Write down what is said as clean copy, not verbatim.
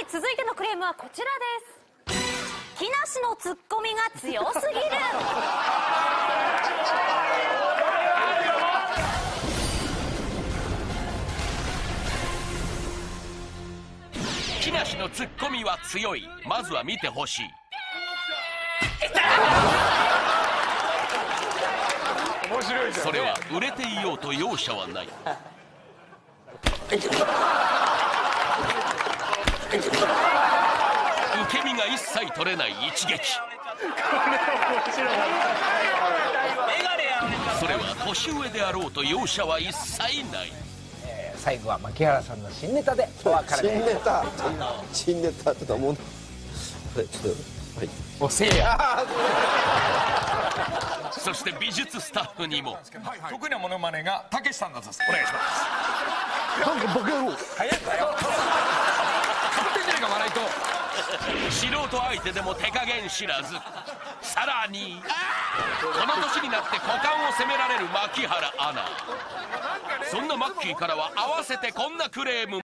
続いてのクレームはこちらです。木梨のツッコミが強すぎる。 木梨のツッコミは強い。まずは見てほしい。 面白いじゃん。 それは売れていようと容赦はない。受け身が一切取れない一撃。それは年上であろうと容赦は一切ない。 最後は牧原さんの新ネタでお別れ。 新ネタちょっともうちょっとはいおせいや。 そして美術スタッフにも得意なモノマネがたけしさんだそうです。お願いします。 なんかバカ野郎早いんだよ。かぶってんじゃねえか笑いと。 素人相手でも手加減知らず。さらにこの年になって股間を責められる牧原アナ。そんなマッキーからは合わせてこんなクレーム。